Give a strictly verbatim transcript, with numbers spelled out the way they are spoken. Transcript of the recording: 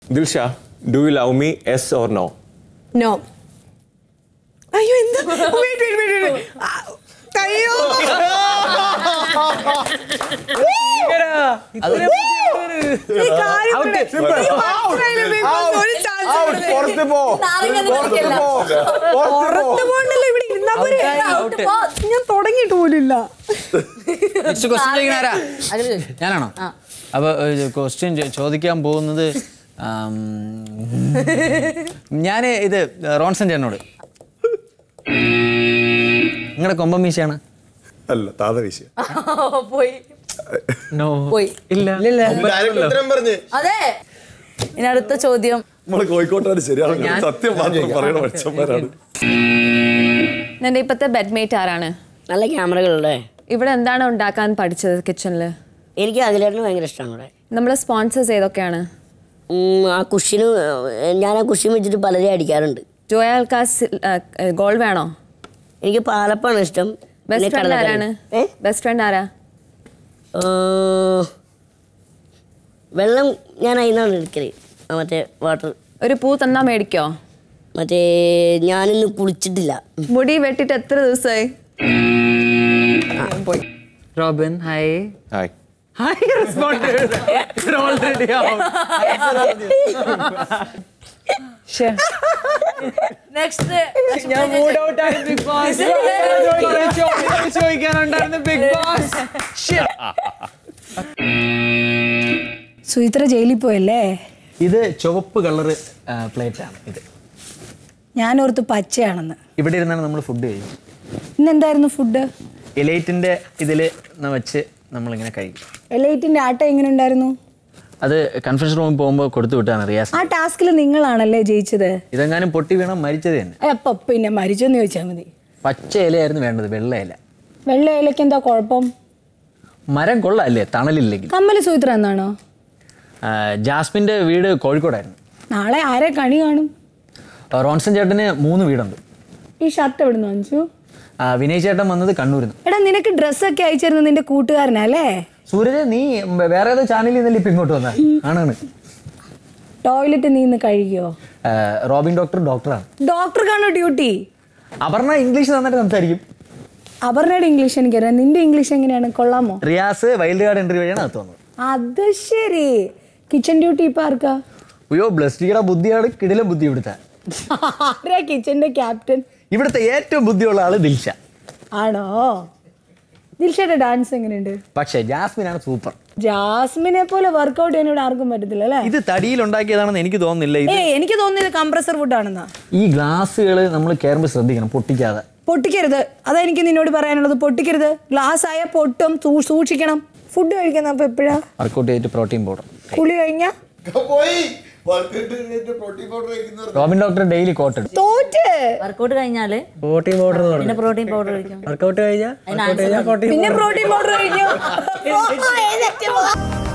Dilsha, do you love me? Yes or no? No. അയ്യോ എന്താ? Wait, wait, wait, wait. അയ്യോ. ഞാൻ തുടങ്ങിയിട്ട് പോലില്ല. ഞാനാണോ? അപ്പൊ ക്വസ്റ്റ്യൻ ചോദിക്കാൻ പോകുന്നത് ഞാൻ ഇത് റോൺസൺ ചേട്ടനോട്. നിങ്ങളുടെ കൊമ്പം മീശയാണ്? അല്ല, താത വീശ. പോയി പോയി ഇല്ല. അതെ. ഇനി അടുത്ത ചോദ്യം. നമ്മള് കോഴിക്കോട്ടാണ്, ശരിയാണ്. സത്യം മാത്രം പറയണ മനുഷ്യന്മാരാണ്. എന്റെ ഇപ്പത്തെ ബെഡ്മേറ്റ് ആരാണ്? നല്ല ക്യാമറകളുടെ. ഇവിടെ എന്താണ് ഉണ്ടാക്കാൻ പഠിച്ചത് കിച്ചണില്? എനിക്ക് അതിലേട്ടന് ഭയങ്കര ഇഷ്ടമാണ് ഇവിടെ. നമ്മുടെ സ്പോൺസേഴ്സ് ഏതൊക്കെയാണ്? ആ കുഷ്യന് ഞാൻ ആ കുഷ്യൻ വെച്ചിട്ട് പലരെയും അടിക്കാറുണ്ട്. ജോയാൽക്കാസ് ഗോൾ വേണോ? എനിക്ക് പാലപ്പാണ് ഇഷ്ടം. ബെസ്റ്റ് ഫ്രണ്ട് ആരാണ്? ബെസ്റ്റ് ഫ്രണ്ട് ആരാ? വെള്ളം ഞാൻ അതിനാണ് എടുക്കല്, മറ്റേ വാട്ടർ. ഒരു പൂ തന്നാ മേടിക്കോ? മറ്റേ ഞാനിന്ന് കുളിച്ചിട്ടില്ല. മുടി വെട്ടിട്ട് എത്ര ദിവസമായി? Robin hi. Hi. Hi responded. You're already out. Next ഞാൻ മൂഡ് ഔട്ട് ആയി ബിഗ് ബോസ്. ചോദിക്കാനുണ്ടായിരുന്നു ബിഗ് ബോസ്. സുചിത്ര ജയിലിൽ പോയല്ലേ? ഇത് ചുവപ്പ് കളർ പ്ലേറ്റ് ആണ്. ഇത് ഞാൻ ഓർത്ത് പച്ചയാണെന്ന്. ഇവിടെ ഇരുന്നാണ് നമ്മൾ ഫുഡ് കഴിക്കും. ഇന്ന് എന്തായിരുന്നു ഫുഡ്? എലൈറ്റിന്റെ ഇതില് വെച്ച് നമ്മളിങ്ങനെ കഴിക്കും. എലൈറ്റിന്റെ ആട്ട എങ്ങനെ ഉണ്ടായിരുന്നു? അത് കൺഫറൻസ് റൂമിൽ പോകുമ്പോൾ കൊടുത്തു വിട്ടാണ് റിയാസ്. ആ ടാസ്കിൽ നിങ്ങളാണല്ലേ ജയിച്ചത്? ഇതെങ്ങാനും പൊട്ടി വീണാൽ മരിച്ചത് തന്നെ. അപ്പൊ പിന്നെ മരിച്ചെന്ന് ചോദിച്ചാൽ മതി. പച്ച ഇലയായിരുന്നു വേണ്ടത്, വെള്ള ഇല. വെള്ള ഇലയ്ക്ക് എന്താ കുഴപ്പം? മരം കൊള്ളാല്ലേ തണലില്ലെങ്കിൽ. കമ്മല് സുചിത്ര എന്നാണോ? ജാസ്മിന്റെ വീട് കോഴിക്കോടായിരുന്നു. നാളെ ആരെ കണി കാണും? റോൺസൺ ചേട്ടന് മൂന്ന് വീടുണ്ട്. ഈ ഷർട്ട് എവിടുന്ന് വാങ്ങിച്ചു? വിനയ് ചേട്ടൻ വന്നത് കണ്ണൂരിന്ന്. എടാ നിനക്ക് ഡ്രസ്സൊക്കെ അയച്ചിരുന്നു നിന്റെ കൂട്ടുകാരനല്ലേ? സൂരജ് നീ വേറെ ഏതോ ചാനലിൽ നിന്നല്ലേ ഇപ്പൊ ഇങ്ങോട്ട് വന്ന? ആണാണ്. ടോയ്ലറ്റ് നീ ഇന്ന് കഴുകിയോ? റോബിൻ ഡോക്ടർ ഡോക്ടറാണ്. ഡോക്ടർക്കാണോ ഡ്യൂട്ടി? അപർണ ഇംഗ്ലീഷ് നന്നായിട്ട് സംസാരിക്കും. അപർണയുടെ ഇംഗ്ലീഷ് എനിക്കറിയാം. നിന്റെ ഇംഗ്ലീഷ് എങ്ങനെയാണ്? കൊള്ളാമോ? റിയാസ് വൈൽഡ് കാർഡ് എൻട്രി വഴിയാണ് അത് വന്നത്. അത് ശരി. കിച്ചൺ ഡ്യൂട്ടി ഇപ്പൊ ആർക്കാ? അയ്യോ ബ്ലസ്റ്റിയുടെ ബുദ്ധിയാണ് കിടില ബുദ്ധി ഇവിടുത്തെ. ആരാ കിച്ചന്റെ ക്യാപ്റ്റൻ? ഇവിടുത്തെ ഏറ്റവും ബുദ്ധിയുള്ള ആള് ദിൽഷ ആണോ? ദിൽഷയുടെ ഡാൻസ് എങ്ങനെയുണ്ട്? പക്ഷേ ജാസ്മിനാണ് സൂപ്പർ. ജാസ്മിനെ പോലെ വർക്ക്ഔട്ട് ചെയ്യാൻ ഇവിടെ ആർക്കും പറ്റത്തില്ല അല്ലേ? ഇത് തടിയിൽ ഉണ്ടാക്കിയതാണെന്ന് എനിക്ക് തോന്നുന്നില്ല. ഏ എനിക്ക് തോന്നുന്നത് കംപ്രസർ ഫുഡ് ആണെന്നാ. ഈ ഗ്ലാസ്സുകൾ നമ്മൾ കയറുമ്പോൾ ശ്രദ്ധിക്കണം, പൊട്ടിക്കാതെ. പൊട്ടിക്കരുത്, അതാ എനിക്ക് നിന്നോട് പറയാനുള്ളത്. പൊട്ടിക്കരുത്. ഗ്ലാസ് ആയ പൊട്ടും, സൂക്ഷിക്കണം. ഫുഡ് കഴിക്കുന്ന അപ്പൊ എപ്പോഴാ? വർക്കൗട്ട് ചെയ്തിട്ട് പ്രോട്ടീൻ പൗഡർ. കുളി കഴിഞ്ഞാ റോബിൻ ഡോക്ടർ ഡെയിലി കോട്ടൺ. തോറ്റ് വർക്കൗട്ട് കഴിഞ്ഞാല് പ്രോട്ടീൻ പൗഡർ പിന്നെ പ്രോട്ടീൻ പൗഡർ കഴിക്കും. വർക്കൗട്ട് കഴിഞ്ഞാൽ പിന്നെ പ്രോട്ടീൻ പൗഡർ കഴിക്കും.